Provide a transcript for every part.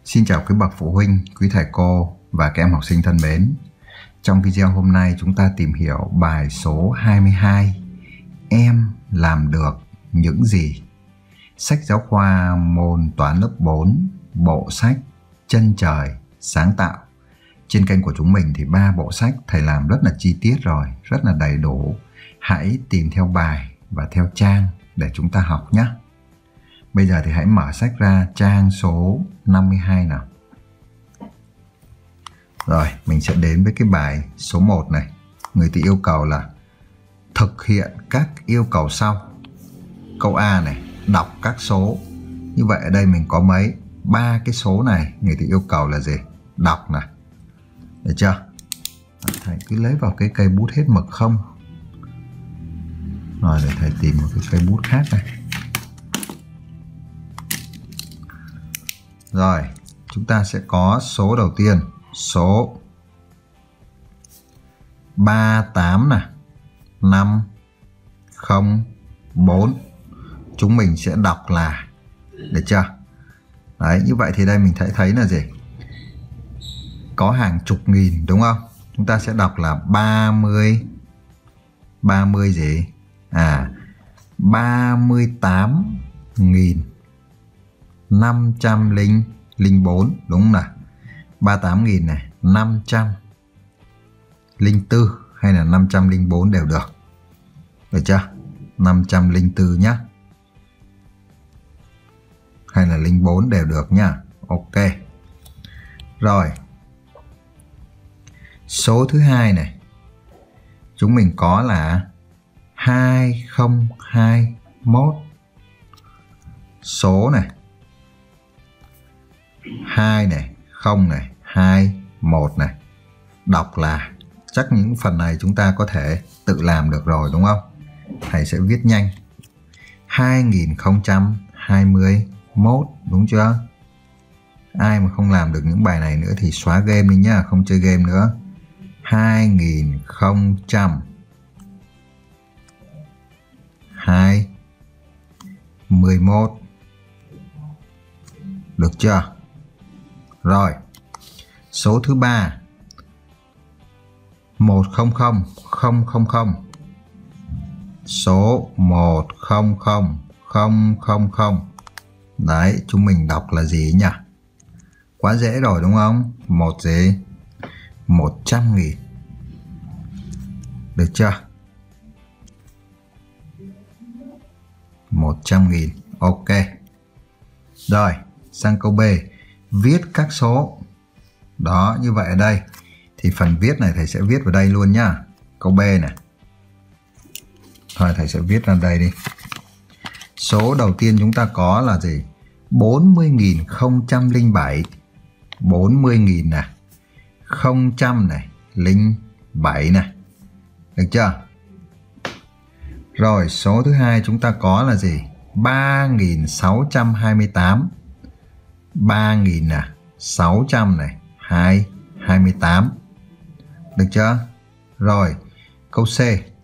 Xin chào quý bậc phụ huynh, quý thầy cô và các em học sinh thân mến. Trong video hôm nay chúng ta tìm hiểu bài số 22. Em làm được những gì? Sách giáo khoa môn toán lớp 4, bộ sách Chân trời sáng tạo. Trên kênh của chúng mình thì 3 bộ sách thầy làm rất là chi tiết rồi, rất là đầy đủ. Hãy tìm theo bài và theo trang để chúng ta học nhé. Bây giờ thì hãy mở sách ra trang số 52 nào. Rồi, mình sẽ đến với cái bài số 1 này. Người ta yêu cầu là thực hiện các yêu cầu sau. Câu A này, đọc các số. Như vậy ở đây mình có mấy? 3 cái số này, người ta yêu cầu là gì? Đọc này. Được chưa? Thầy cứ lấy vào cái cây bút hết mực không? Rồi, để thầy tìm một cái cây bút khác này. Rồi, chúng ta sẽ có số đầu tiên, số 38 này, 5, 0, 4. Chúng mình sẽ đọc là, được chưa? Đấy, như vậy thì đây mình thấy là gì? Có hàng chục nghìn đúng không? Chúng ta sẽ đọc là 30 gì? 38.504 đúng không nào? 38.000 này, 504 hay là 504 đều được. Được chưa? 504 nhá. Hay là 04 đều được nhá. Ok. Rồi. Số thứ hai này. Chúng mình có là 2021. Số này 2 này, 0 này, 2, 1 này. Đọc là, chắc những phần này chúng ta có thể tự làm được rồi đúng không? Thầy sẽ viết nhanh. 2021 đúng chưa? Ai mà không làm được những bài này nữa thì xóa game đi nhá, không chơi game nữa. 2021. Được chưa? Rồi. Số thứ 3. 100 000. Số 100 000. Đấy, chúng mình đọc là gì nhỉ? Quá dễ rồi đúng không? Một gì? 100.000. Được chưa? 100.000. Ok. Rồi, sang câu B. Viết các số. Đó, như vậy ở đây thì phần viết này thầy sẽ viết vào đây luôn nhá. Câu B này. Thôi thầy sẽ viết ra đây đi. Số đầu tiên chúng ta có là gì? 40.007. 40.000 này. 000 này. 07 này. Được chưa? Rồi số thứ hai chúng ta có là gì? 3.628. 3.000 nè. 600 này. 28. Được chưa? Rồi câu C.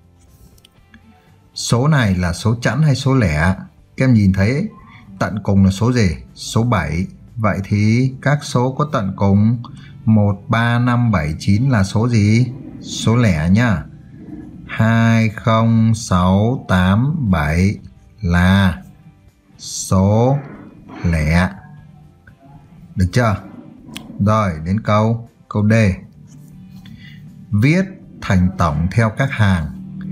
Số này là số chẵn hay số lẻ? Các em nhìn thấy tận cùng là số gì? Số 7. Vậy thì các số có tận cùng 1, 3, 5, 7, 9 là số gì? Số lẻ nhá. 2, 0, 6, 8, 7 là số lẻ. Được chưa? Rồi đến câu D. Viết thành tổng theo các hàng.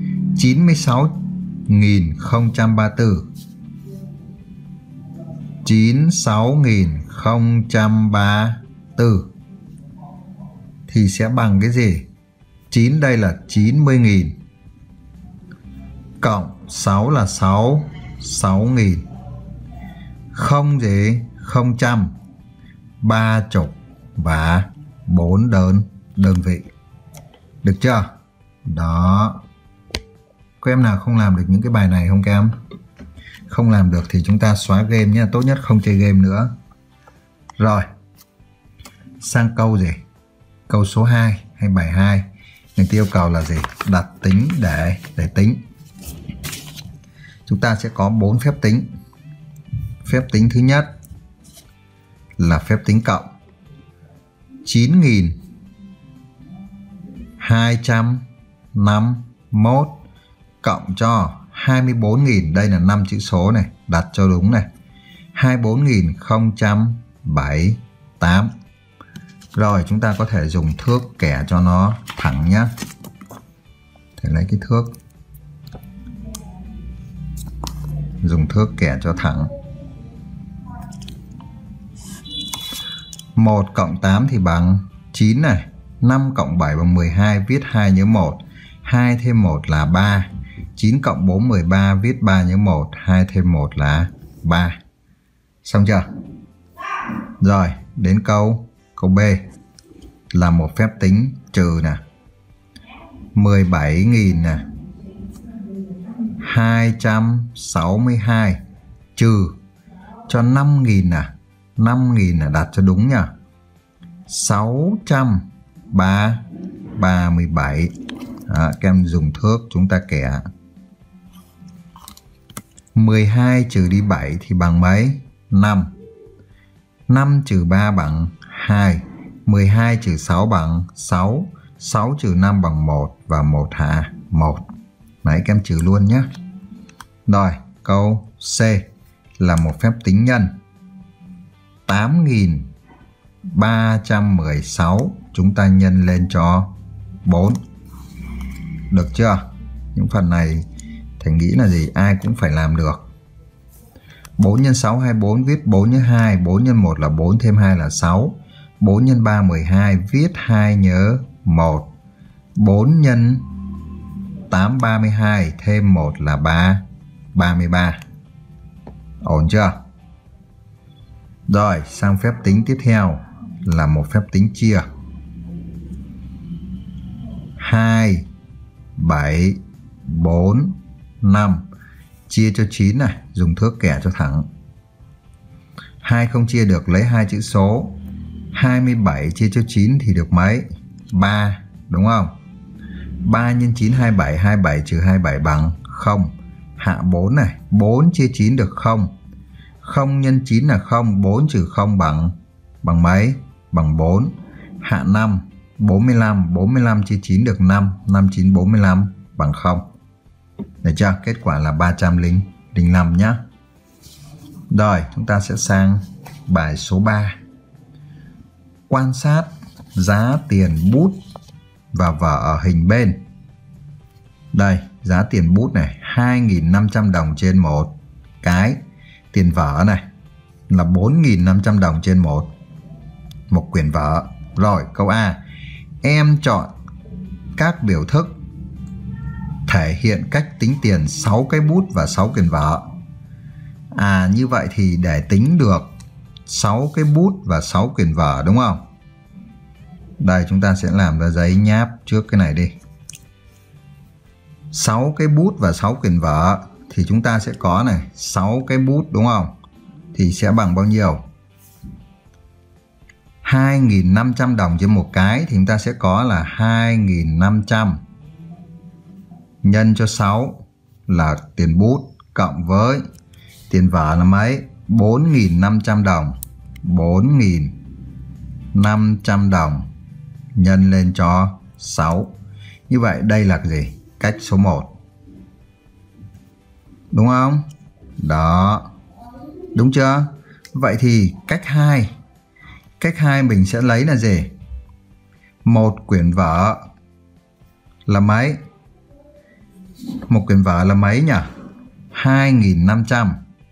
96.034. 96.034 thì sẽ bằng cái gì? 9 đây là 90.000 cộng 6 là 6.000. Không gì? 000, 30 và 4 đơn vị. Được chưa? Đó. Có em nào không làm được những cái bài này không các em? Không làm được thì chúng ta xóa game nhé. Tốt nhất không chơi game nữa. Rồi. Sang câu gì? Câu số 2 hay bài 2. Người ta yêu cầu là gì? Đặt tính để tính. Chúng ta sẽ có 4 phép tính. Phép tính thứ nhất là phép tính cộng. 9.251 cộng cho 24.000, đây là 5 chữ số này, đặt cho đúng này. 24.078. Rồi chúng ta có thể dùng thước kẻ cho nó thẳng nhé. Thế lấy cái thước, dùng thước kẻ cho thẳng. 1 cộng 8 thì bằng 9 này. 5 cộng 7 bằng 12, viết 2 nhớ 1. 2 thêm 1 là 3. 9 cộng 4 13, viết 3 nhớ 1. 2 thêm 1 là 3. Xong chưa? Rồi, đến câu B là một phép tính trừ nè. 17.000 nè. 262 trừ cho 5.000 nè. 5.000 là đặt cho đúng nha. 637. Các em dùng thước chúng ta kẻ. 12 trừ đi 7 thì bằng mấy? 5. 5 trừ 3 bằng 2. 12 trừ 6 bằng 6. 6 trừ 5 bằng 1. Và 1 hạ 1. Đấy, các em trừ luôn nhé. Rồi, câu C là một phép tính nhân. 8.316 chúng ta nhân lên cho 4. Được chưa? Những phần này thầy nghĩ là gì? Ai cũng phải làm được. 4 x 6 24, viết 4 x 2. 4 x 1 là 4, thêm 2 là 6. 4 x 3 12, viết 2 nhớ 1. 4 x 8 32, thêm 1 là 33. Ổn chưa? Rồi, sang phép tính tiếp theo là một phép tính chia. 2, 7, 4, 5 chia cho 9 này, dùng thước kẻ cho thẳng. 2 không chia được, lấy 2 chữ số. 27 chia cho 9 thì được mấy? 3, đúng không? 3 x 9 27, 27 trừ 27 bằng 0. Hạ 4 này, 4 chia 9 được 0. 0 x 9 là 0, 4 trừ 0 bằng mấy? Bằng 4. Hạ 5, 45, 45 chia 9 được 5, 5 9 45 bằng 0. Được chưa? Kết quả là 305 nhá. Rồi, chúng ta sẽ sang bài số 3. Quan sát giá tiền bút và vở ở hình bên. Đây, giá tiền bút này 2.500 đồng trên một cái. Tiền vở này là 4.500 đồng trên một quyển vở. Rồi, câu A. Em chọn các biểu thức thể hiện cách tính tiền 6 cái bút và 6 quyển vở. Như vậy thì để tính được 6 cái bút và 6 quyển vở, đúng không? Đây, chúng ta sẽ làm ra giấy nháp trước cái này đi. 6 cái bút và 6 quyển vở thì chúng ta sẽ có này, 6 cái bút đúng không? Thì sẽ bằng bao nhiêu? 2.500 đồng trên một cái thì chúng ta sẽ có là 2.500 nhân cho 6 là tiền bút cộng với tiền vở là mấy? 4.500 đồng. 4.500 đồng nhân lên cho 6. Như vậy đây là gì? Cách số 1. Đúng không? Đó. Đúng chưa? Vậy thì cách 2. Cách 2 mình sẽ lấy là gì? Một quyển vở là mấy? Một quyển vở là mấy nhỉ? 2.500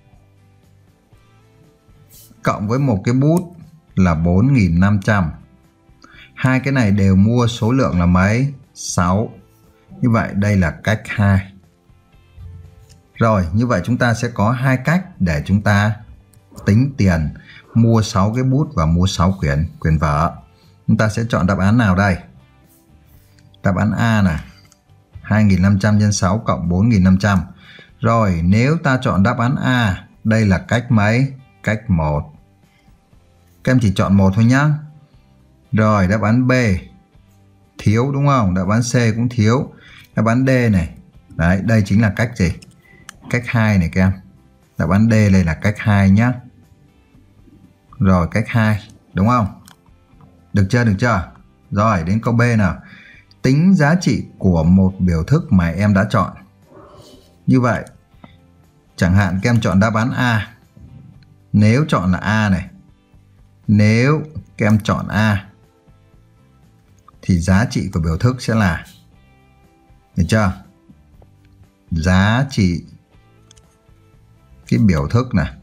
cộng với một cái bút là 4.500. Hai cái này đều mua số lượng là mấy? 6. Như vậy đây là cách 2. Rồi, như vậy chúng ta sẽ có hai cách để chúng ta tính tiền mua 6 cái bút và mua 6 quyển vở. Chúng ta sẽ chọn đáp án nào đây? Đáp án A này. 2.500 nhân 6 cộng 4.500. Rồi, nếu ta chọn đáp án A, đây là cách mấy? Cách 1. Các em chỉ chọn một thôi nhá. Rồi, đáp án B thiếu đúng không? Đáp án C cũng thiếu. Đáp án D này. Đấy, đây chính là cách gì? Cách 2 này các em. Đáp án D đây là cách 2 nhá. Rồi cách 2, đúng không? Được chưa, được chưa? Rồi đến câu B nào. Tính giá trị của một biểu thức mà em đã chọn. Như vậy, chẳng hạn các em chọn đáp án A. Nếu chọn là A này, nếu các em chọn A thì giá trị của biểu thức sẽ là, được chưa? Giá trị cái biểu thức này,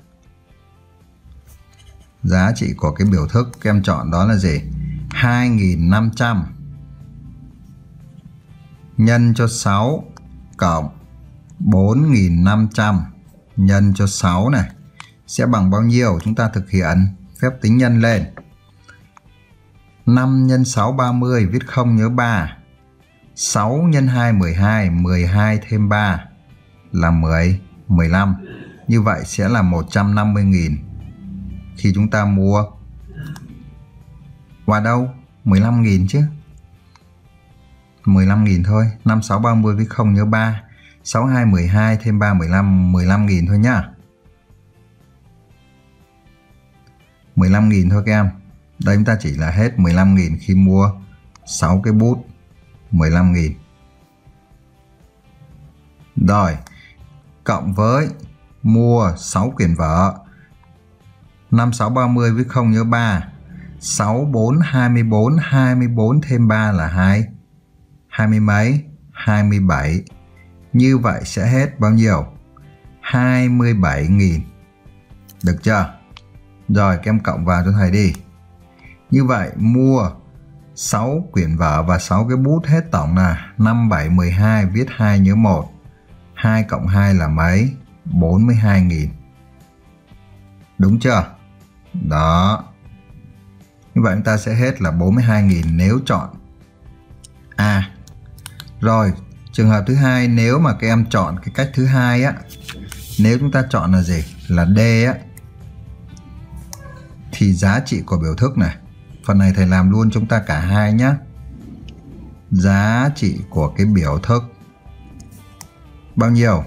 giá trị của cái biểu thức các em chọn đó là gì? 2.500 nhân cho 6 cộng 4.500 nhân cho 6 này sẽ bằng bao nhiêu? Chúng ta thực hiện phép tính nhân lên. 5 x 6 30, viết 0 nhớ 3. 6 x 2 12, 12 thêm 3 là 15. Như vậy sẽ là 150.000 khi chúng ta mua qua đâu? 15.000 chứ. 15.000 thôi. 5 6 30 với 0 nhớ 3. 6 2 12 thêm 3 15, 15.000 thôi nhá. 15.000 thôi các em. Đây chúng ta chỉ là hết 15.000 khi mua 6 cái bút. 15.000. Rồi, cộng với mua 6 quyển vở. 5 6 30 với 0 nhớ 3. 6 4 24, 24 thêm 3 là 20 mấy? 27. Như vậy sẽ hết bao nhiêu? 27.000. Được chưa? Rồi các em cộng vào cho thầy đi. Như vậy mua 6 quyển vở và 6 cái bút hết tổng là 5 7 12, viết 2 nhớ 1. 2 cộng 2 là mấy? 42.000. Đúng chưa? Đó. Như vậy chúng ta sẽ hết là 42.000 nếu chọn A. Rồi, trường hợp thứ hai, nếu mà các em chọn cái cách thứ hai á, nếu chúng ta chọn là gì? Là D á, thì giá trị của biểu thức này, phần này thầy làm luôn chúng ta cả hai nhé. Giá trị của cái biểu thức bao nhiêu?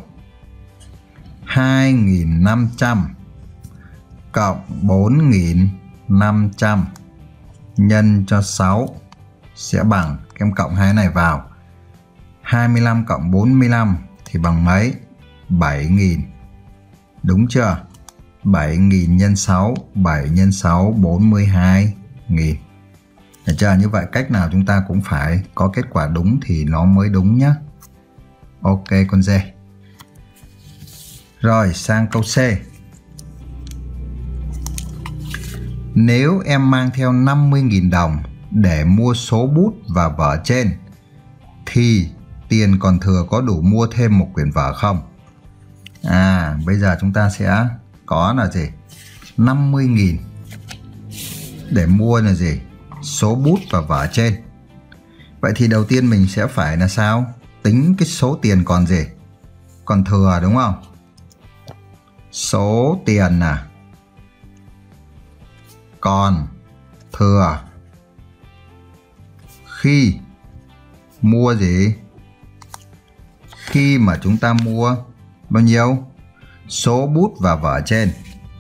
2.500 cộng 4.500 nhân cho 6 sẽ bằng, các em cộng hai này vào, 25 cộng 45 thì bằng mấy? 7.000. Đúng chưa? 7.000 nhân 6, 7 nhân 6, 42.000. Được chưa? Như vậy cách nào chúng ta cũng phải có kết quả đúng thì nó mới đúng nhé. Ok con dê. Rồi sang câu C. Nếu em mang theo 50.000 đồng để mua số bút và vở trên thì tiền còn thừa có đủ mua thêm một quyển vở không? Bây giờ chúng ta sẽ có là gì? 50.000 để mua là gì? Số bút và vở trên. Vậy thì đầu tiên mình sẽ phải là sao? Tính cái số tiền còn gì? Còn thừa đúng không? Số tiền là còn thừa khi mua gì? Khi mà chúng ta mua bao nhiêu? Số bút và vở trên.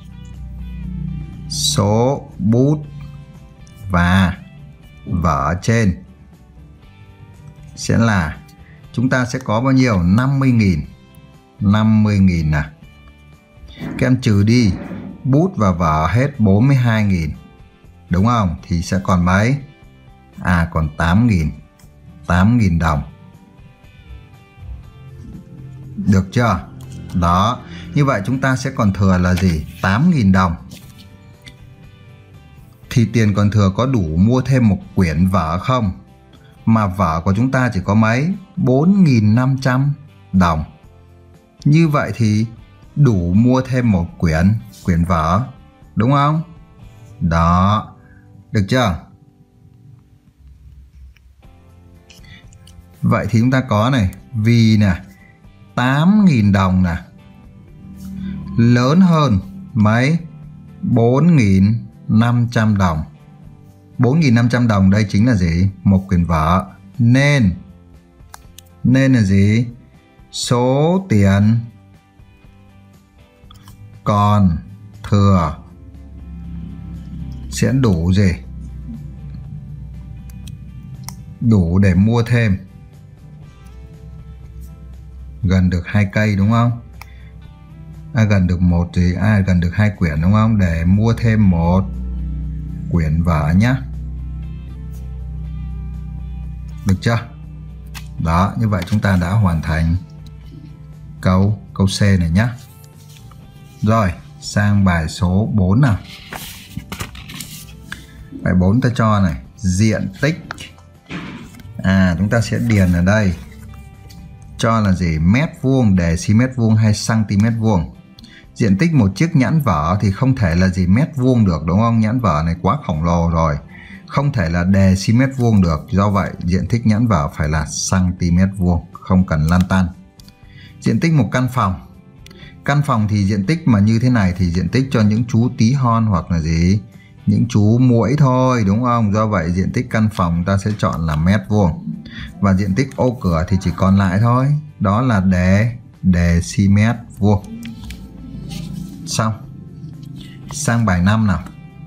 Số bút và vở trên sẽ là, chúng ta sẽ có bao nhiêu? 50.000. 50.000 nè. Các em trừ đi bút và vở hết 42.000. Đúng không? Thì sẽ còn mấy? Còn 8.000. 8.000 đồng. Được chưa? Đó. Như vậy chúng ta sẽ còn thừa là gì? 8.000 đồng. Thì tiền còn thừa có đủ mua thêm một quyển vở không? Mà vở của chúng ta chỉ có mấy? 4.500 đồng. Như vậy thì đủ mua thêm một quyển vở. Đúng không? Đó. Được chưa? Vậy thì chúng ta có này, vì nè 8.000 đồng nè lớn hơn mấy? 4.500 đồng. 4.500 đồng đây chính là gì? Một quyển vở. Nên là gì? Số tiền còn thừa sẽ đủ gì? Đủ để mua thêm gần được 2 cây đúng không? Gần được gần được 2 quyển đúng không? Để mua thêm một quyển vở nhá. Được chưa? Đó, như vậy chúng ta đã hoàn thành câu C này nhá. Rồi, sang bài số 4 nào. Bài 4 ta cho này, diện tích. Chúng ta sẽ điền ở đây. Cho là gì? Mét vuông, decimet vuông hay cm vuông. Diện tích một chiếc nhãn vở thì không thể là gì mét vuông được đúng không? Nhãn vở này quá khổng lồ rồi. Không thể là decimet vuông được. Do vậy diện tích nhãn vở phải là cm vuông, không cần lăn tăn. Diện tích một căn phòng. Căn phòng thì diện tích mà như thế này thì diện tích cho những chú tí hon hoặc là gì? Những chú muỗi thôi đúng không? Do vậy diện tích căn phòng ta sẽ chọn là mét vuông. Và diện tích ô cửa thì chỉ còn lại thôi. Đó là decimet vuông. Xong. Sang bài 5 nào.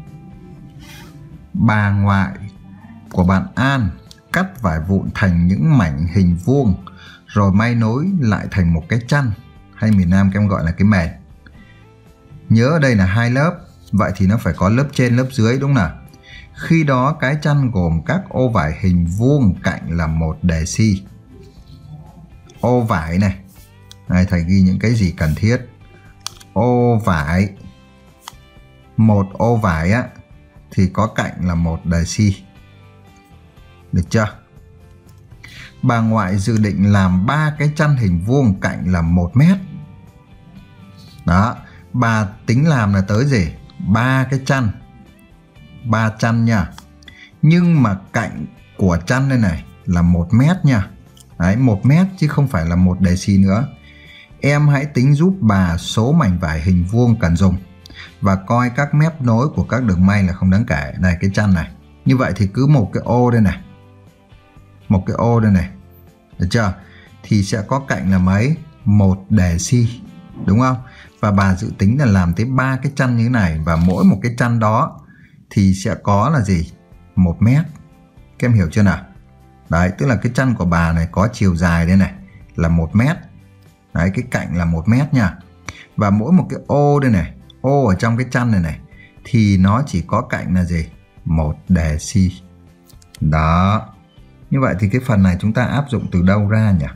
Bà ngoại của bạn An cắt vải vụn thành những mảnh hình vuông rồi may nối lại thành một cái chăn, hay miền Nam các em gọi là cái mền. Nhớ ở đây là 2 lớp, vậy thì nó phải có lớp trên lớp dưới đúng nào? Khi đó cái chăn gồm các ô vải hình vuông cạnh là 1 deci. Ô vải này, thầy ghi những cái gì cần thiết. Ô vải, một ô vải á thì có cạnh là 1 deci. Được chưa? Bà ngoại dự định làm 3 cái chăn hình vuông cạnh là 1 mét. Đó, bà tính làm là tới gì? 3 cái chăn. 3 chăn nha. Nhưng mà cạnh của chăn đây này là 1 mét nha. Đấy, 1 mét chứ không phải là 1 deci nữa. Em hãy tính giúp bà số mảnh vải hình vuông cần dùng và coi các mép nối của các đường may là không đáng kể. Này cái chăn này. Như vậy thì cứ một cái ô đây này. Một cái ô đây này. Được chưa? Thì sẽ có cạnh là mấy? 1 deci. Đúng không? Và bà dự tính là làm tới 3 cái chăn như thế này. Và mỗi một cái chăn đó thì sẽ có là gì? 1 mét. Các em hiểu chưa nào? Đấy, tức là cái chăn của bà này có chiều dài đây này là 1 mét. Đấy, cái cạnh là 1 mét nha. Và mỗi một cái ô đây này, ô ở trong cái chăn này này, thì nó chỉ có cạnh là gì? 1 deci. Đó. Như vậy thì cái phần này chúng ta áp dụng từ đâu ra nhỉ?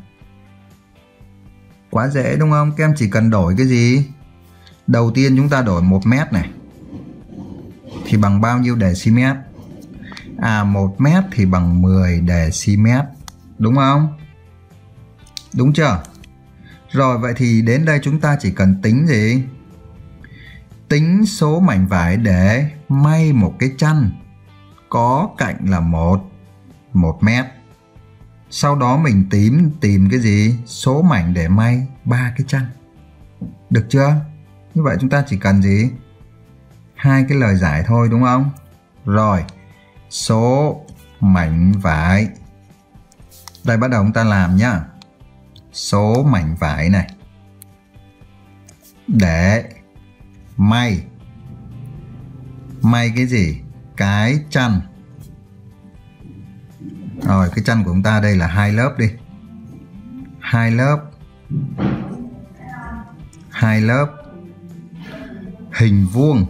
Quá dễ đúng không? Các em chỉ cần đổi cái gì? Đầu tiên chúng ta đổi 1 mét này thì bằng bao nhiêu decimet? 1 mét thì bằng 10 decimet. Đúng không? Đúng chưa? Rồi vậy thì đến đây chúng ta chỉ cần tính gì? Tính số mảnh vải để may một cái chăn có cạnh là 1 mét. Sau đó mình tìm cái gì? Số mảnh để may 3 cái chăn. Được chưa? Như vậy chúng ta chỉ cần gì? 2 cái lời giải thôi đúng không? Rồi, số mảnh vải. Đây bắt đầu chúng ta làm nhá. Số mảnh vải này để may cái gì? Cái chăn. Rồi cái chăn của chúng ta đây là 2 lớp đi. 2 lớp. 2 lớp hình vuông.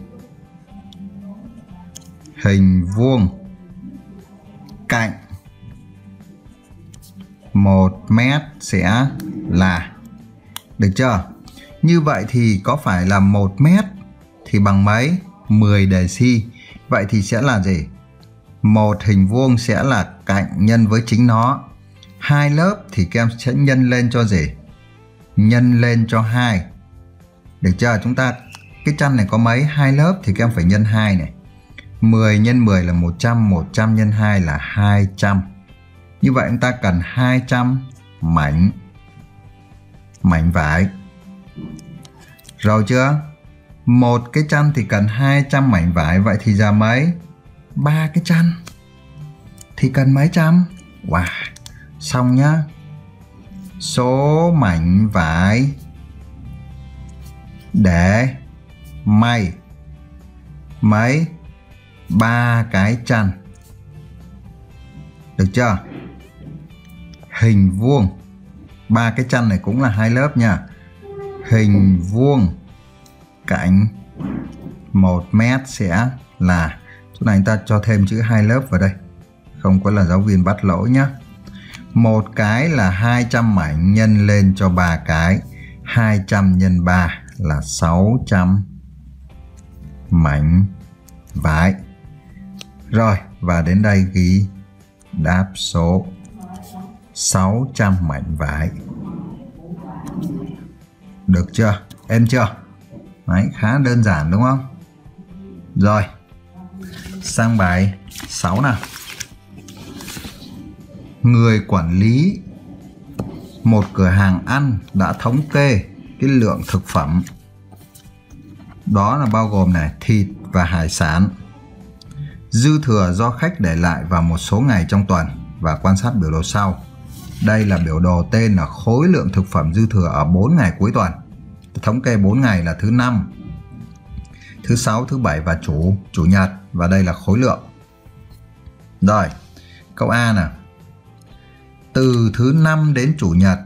Hình vuông cạnh 1 mét sẽ là. Được chưa? Như vậy thì có phải là 1 mét thì bằng mấy? 10 deci. Vậy thì sẽ là gì? Một hình vuông sẽ là cạnh nhân với chính nó. 2 lớp thì các em sẽ nhân lên cho gì? Nhân lên cho 2. Được chưa? Chúng ta cái chăn này có mấy? 2 lớp thì các em phải nhân 2 này. 10 nhân 10 là 100, 100 nhân 2 là 200. Như vậy chúng ta cần 200 mảnh vải. Rồi chưa? Một cái chăn thì cần 200 mảnh vải. Vậy thì ra mấy? 3 cái chăn thì cần mấy trăm? Wow. Xong nhá. Số mảnh vải để may mấy 3 cái chăn. Được chưa? Hình vuông, 3 cái chăn này cũng là 2 lớp nha. Hình vuông cạnh 1 mét sẽ là, chỗ này chúng ta cho thêm chữ 2 lớp vào đây, không có là giáo viên bắt lỗi nhá. Một cái là 200 mảnh nhân lên cho 3 cái, 200 nhân 3 là 600 mảnh vải. Rồi, và đến đây ghi đáp số 600 mảnh vải. Được chưa? Êm chưa? Đấy, khá đơn giản đúng không? Rồi, sang bài 6 nào. Người quản lý một cửa hàng ăn đã thống kê cái lượng thực phẩm, đó là bao gồm này thịt và hải sản, dư thừa do khách để lại vào một số ngày trong tuần, và quan sát biểu đồ sau. Đây là biểu đồ tên là khối lượng thực phẩm dư thừa ở 4 ngày cuối tuần. Thống kê 4 ngày là thứ Năm, thứ Sáu, thứ Bảy và Chủ nhật, và đây là khối lượng. Rồi, câu A nào. Từ thứ Năm đến Chủ nhật,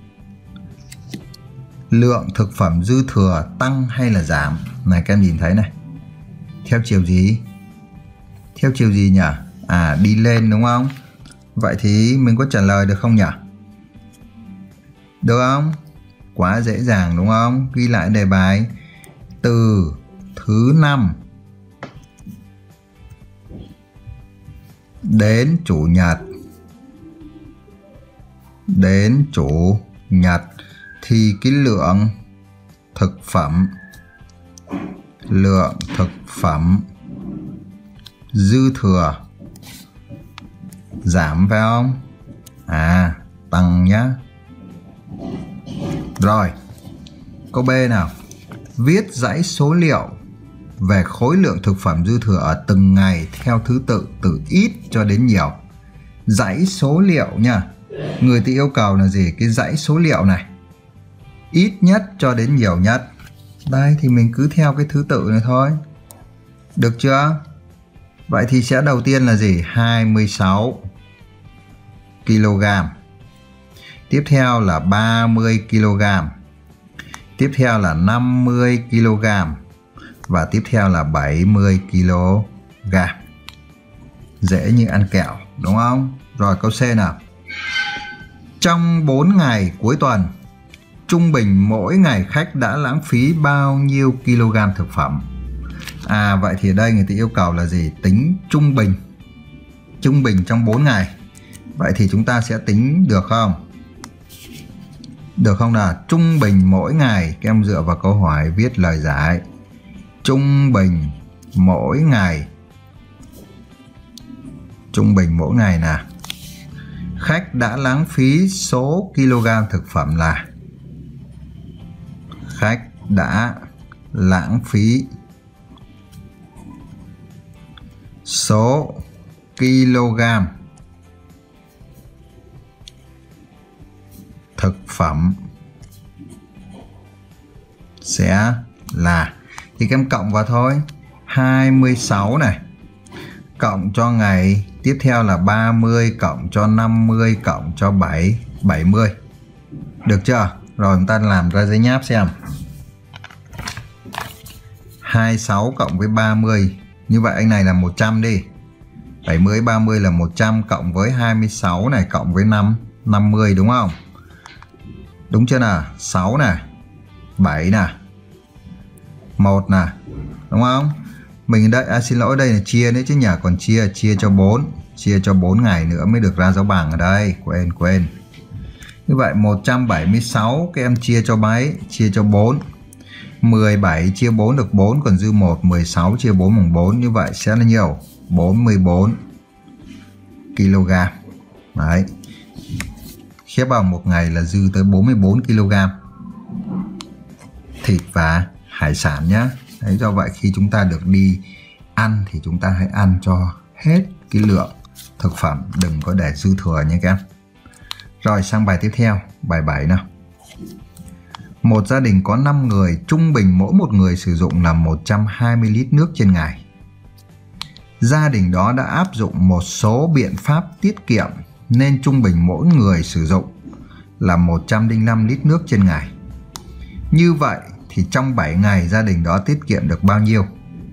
lượng thực phẩm dư thừa tăng hay là giảm? Này các em nhìn thấy này. Theo chiều gì? Theo chiều gì nhỉ? À, đi lên đúng không? Vậy thì mình có trả lời được không nhỉ? Được không? Quá dễ dàng đúng không? Ghi lại đề bài. Từ thứ Năm đến Chủ nhật thì cái lượng thực phẩm dư thừa giảm phải không? À, tăng nhá. Rồi, câu B nào. Viết dãy số liệu về khối lượng thực phẩm dư thừa ở từng ngày theo thứ tự từ ít cho đến nhiều. Dãy số liệu nha. Người ta yêu cầu là gì? Cái dãy số liệu này, ít nhất cho đến nhiều nhất. Đây thì mình cứ theo cái thứ tự này thôi. Được chưa? Vậy thì sẽ đầu tiên là gì? 26 kg. Tiếp theo là 30 kg. Tiếp theo là 50 kg. Và tiếp theo là 70 kg. Dễ như ăn kẹo đúng không? Rồi câu C nào. Trong 4 ngày cuối tuần, trung bình mỗi ngày khách đã lãng phí bao nhiêu kg thực phẩm? À, vậy thì ở đây người ta yêu cầu là gì? Tính trung bình. Trung bình trong 4 ngày. Vậy thì chúng ta sẽ tính được không? Được không nào? Trung bình mỗi ngày, các em dựa vào câu hỏi viết lời giải. Trung bình mỗi ngày. Trung bình mỗi ngày nè. Khách đã lãng phí số kg thực phẩm là. Khách đã lãng phí số kg thực phẩm sẽ là, thì các em cộng vào thôi. 26 này cộng cho ngày tiếp theo là 30 cộng cho 50 cộng cho 70. Được chưa? Rồi chúng ta làm ra giấy nháp xem. 26 cộng với 30, như vậy anh này là 100 đi. 70 30 là 100 cộng với 26 này cộng với 50 đúng không? Đúng chưa nào? 6 này, 7 này, 1 này, đúng không? Mình đây, xin lỗi, đây là chia đấy chứ nhỉ, còn chia cho 4, chia cho 4 ngày nữa mới được ra dấu bằng ở đây, quên. Như vậy 176 các em chia cho mấy? Chia cho 4. 17 chia 4 được 4 còn dư 1, 16 chia 4 bằng 4, như vậy sẽ là nhiều, 44 kg. Đấy. Khép vào một ngày là dư tới 44 kg thịt và hải sản nhé. Đấy, do vậy khi chúng ta được đi ăn thì chúng ta hãy ăn cho hết cái lượng thực phẩm, đừng có để dư thừa nha các em. Rồi sang bài tiếp theo, bài 7 nào. Một gia đình có 5 người, trung bình mỗi một người sử dụng là 120 lít nước trên ngày. Gia đình đó đã áp dụng một số biện pháp tiết kiệm nên trung bình mỗi người sử dụng là 105 lít nước trên ngày. Như vậy thì trong 7 ngày gia đình đó tiết kiệm được bao nhiêu?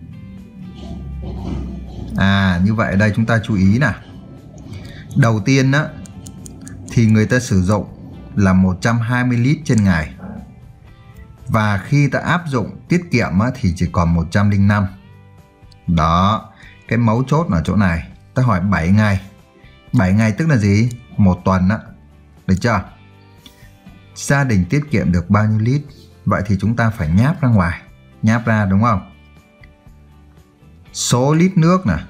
Như vậy ở đây chúng ta chú ý nè. Đầu tiên á, thì người ta sử dụng là 120 lít trên ngày. Và khi ta áp dụng tiết kiệm á, thì chỉ còn 105. Đó, cái mấu chốt ở chỗ này. Ta hỏi 7 ngày. 7 ngày tức là gì? 1 tuần á. Được chưa? Gia đình tiết kiệm được bao nhiêu lít? Vậy thì chúng ta phải nháp ra ngoài. Nháp ra đúng không? Số lít nước nè.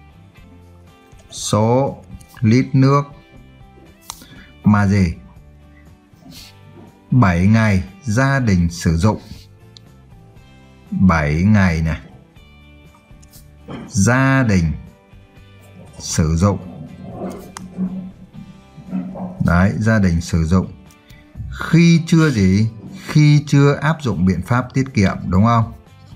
Số lít nước mà gì? 7 ngày gia đình sử dụng. 7 ngày nè. Gia đình sử dụng. Đấy, gia đình sử dụng. Khi chưa gì? Khi chưa áp dụng biện pháp tiết kiệm, đúng không?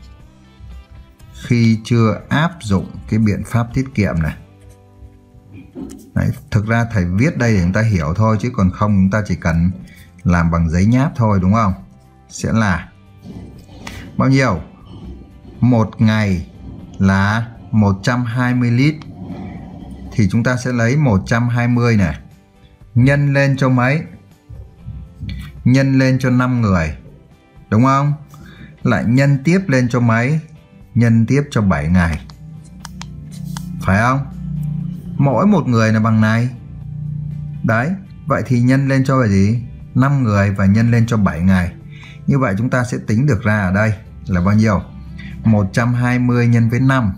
Khi chưa áp dụng cái biện pháp tiết kiệm này. Đấy, thực ra thầy viết đây để chúng ta hiểu thôi, chứ còn không chúng ta chỉ cần làm bằng giấy nháp thôi, đúng không? Sẽ là bao nhiêu? Một ngày là 120 lít. Thì chúng ta sẽ lấy 120 này, nhân lên cho mấy? Nhân lên cho 5 người, đúng không? Lại nhân tiếp lên cho mấy? Nhân tiếp cho 7 ngày. Phải không? Mỗi một người là bằng này. Đấy, vậy thì nhân lên cho là gì? 5 người và nhân lên cho 7 ngày. Như vậy chúng ta sẽ tính được ra ở đây là bao nhiêu? 120 nhân với 5.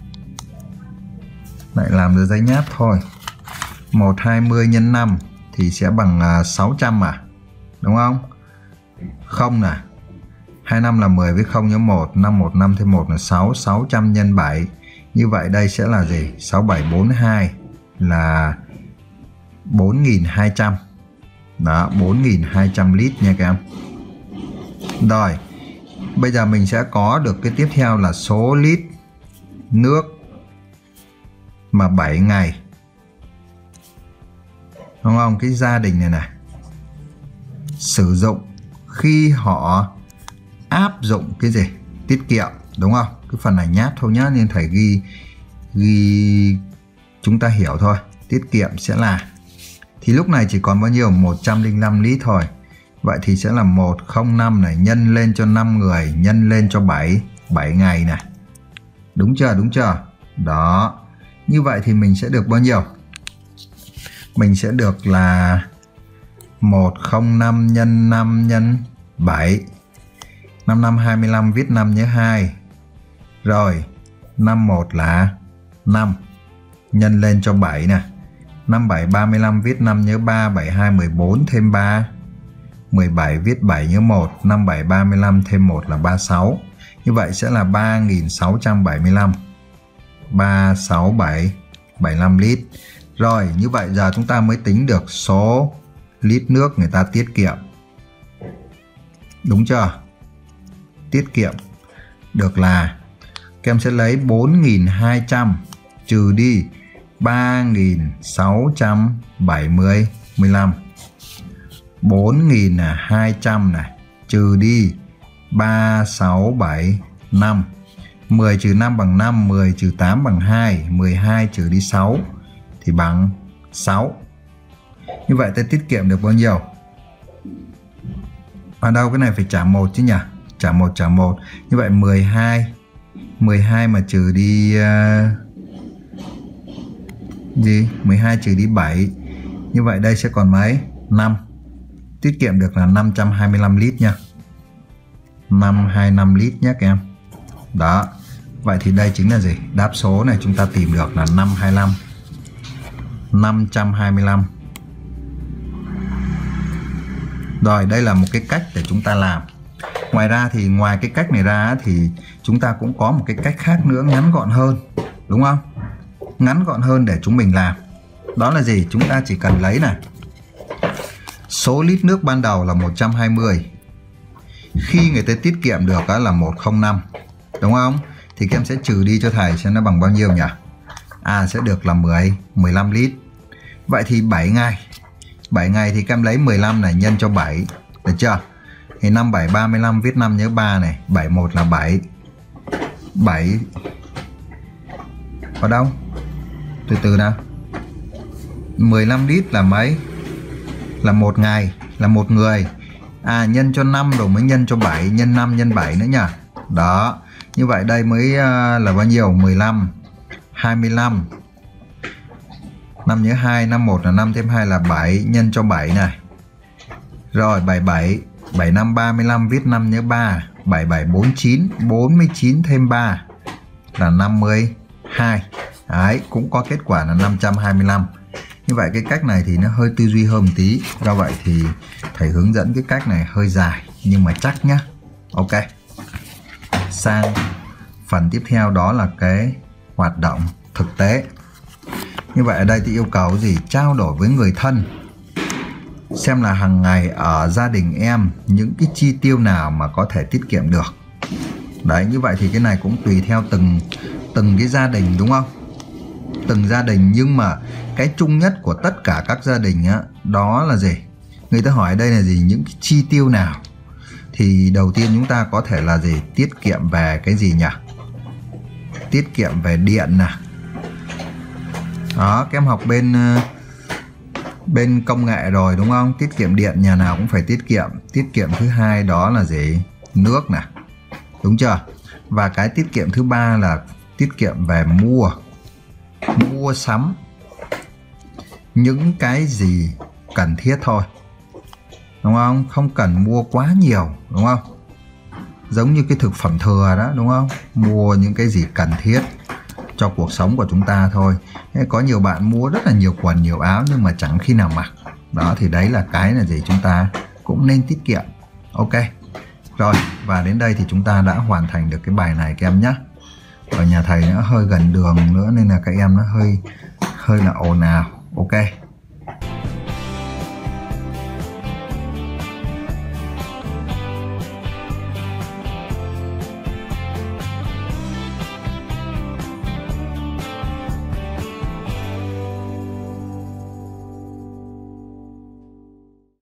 Lại làm được giấy nháp thôi. 120 nhân 5 thì sẽ bằng 600 à? Đúng không? Không nè. 25 là 10 với 0 nhớ 1. 5 1 5 thêm 1 là 6. 600 nhân 7. Như vậy đây sẽ là gì? 6742 là 4.200. Đó, 4.200 lít nha các em. Rồi, bây giờ mình sẽ có được cái tiếp theo là số lít nước mà 7 ngày. Đúng không? Cái gia đình này này sử dụng khi họ áp dụng cái gì? Tiết kiệm, đúng không? Cái phần này nháp thôi nhá, nên thầy ghi chúng ta hiểu thôi. Tiết kiệm sẽ là, thì lúc này chỉ còn bao nhiêu? 105 lít thôi. Vậy thì sẽ là 105 này, nhân lên cho 5 người, nhân lên cho 7 ngày này. Đúng chưa? Đúng chưa? Đó. Như vậy thì mình sẽ được bao nhiêu? Mình sẽ được là 105 nhân 5 nhân 7. 5 5 25, viết 5 nhớ 2. Rồi, 51 là 5. Nhân lên cho 7 nè. 5 7 35, viết 5 nhớ 3, 72 14 thêm 3. 17 viết 7 nhớ 1, 57 35 thêm 1 là 36. Như vậy sẽ là 3.675. 36775 lít. Rồi, như vậy giờ chúng ta mới tính được số lít nước người ta tiết kiệm. Đúng chưa? Tiết kiệm được là các em sẽ lấy 4.200 trừ đi 3.675. 4.200 này trừ đi 3675. 10 trừ 5 bằng 5, 10 trừ 8 bằng 2, 12 trừ đi 6 thì bằng 6. Như vậy ta tiết kiệm được bao nhiêu? Ở đâu cái này phải trả 1 chứ nhỉ? Trả 1. Như vậy 12 mà trừ đi gì? 12 trừ đi 7. Như vậy đây sẽ còn mấy? 5. Tiết kiệm được là 525 lít nha. 525 lít nhé các em. Đó. Vậy thì đây chính là gì? Đáp số này chúng ta tìm được là 525. 525. Rồi, đây là một cái cách để chúng ta làm. Ngoài ra thì ngoài cái cách này ra thì chúng ta cũng có một cái cách khác nữa ngắn gọn hơn, đúng không? Ngắn gọn hơn để chúng mình làm. Đó là gì? Chúng ta chỉ cần lấy này. Số lít nước ban đầu là 120. Khi người ta tiết kiệm được là 105. Đúng không? Thì các em sẽ trừ đi cho thầy xem nó bằng bao nhiêu nhỉ? sẽ được là 15 lít. Vậy thì 7 ngày thì các em lấy 15 này nhân cho 7, được chưa? Thì 5 7 35, viết 5 nhớ 3 này, 71 là 7. 7 ở đâu? Từ từ nào. 15 lít là mấy? Là một ngày, là một người. Nhân cho 5 rồi mới nhân cho 7, nhân 5 nhân 7 nữa nhá. Đó. Như vậy đây mới là bao nhiêu? 15, 25. 5 nhớ 2, 51 là 5 thêm 2 là 7, nhân cho 7 này. Rồi 77, 75 35, viết 5 nhớ 3, 77 49, 49 thêm 3 là 52. Đấy, cũng có kết quả là 525. Như vậy cái cách này thì nó hơi tư duy hơn một tí. Do vậy thì thầy hướng dẫn cái cách này hơi dài nhưng mà chắc nhá. Ok. Sang phần tiếp theo đó là cái hoạt động thực tế. Như vậy ở đây thì yêu cầu gì? Trao đổi với người thân xem là hàng ngày ở gia đình em những cái chi tiêu nào mà có thể tiết kiệm được. Đấy, như vậy thì cái này cũng tùy theo từng cái gia đình, đúng không? Từng gia đình, nhưng mà cái chung nhất của tất cả các gia đình á, đó là gì? Người ta hỏi đây là gì? Những cái chi tiêu nào? Thì đầu tiên chúng ta có thể là gì? Tiết kiệm về cái gì nhỉ? Tiết kiệm về điện nè. Đó, các em học bên công nghệ rồi đúng không? Tiết kiệm điện nhà nào cũng phải tiết kiệm. Tiết kiệm thứ hai đó là gì? Nước nè. Đúng chưa? Và cái tiết kiệm thứ ba là tiết kiệm về mua sắm những cái gì cần thiết thôi, đúng không? Không cần mua quá nhiều, đúng không? Giống như cái thực phẩm thừa đó, đúng không? Mua những cái gì cần thiết cho cuộc sống của chúng ta thôi. Có nhiều bạn mua rất là nhiều quần, nhiều áo nhưng mà chẳng khi nào mặc. Đó thì đấy là cái là gì chúng ta cũng nên tiết kiệm. Ok. Rồi, và đến đây thì chúng ta đã hoàn thành được cái bài này các em nhé. Ở nhà thầy nó hơi gần đường nữa nên là các em nó hơi là ồn ào. Ok.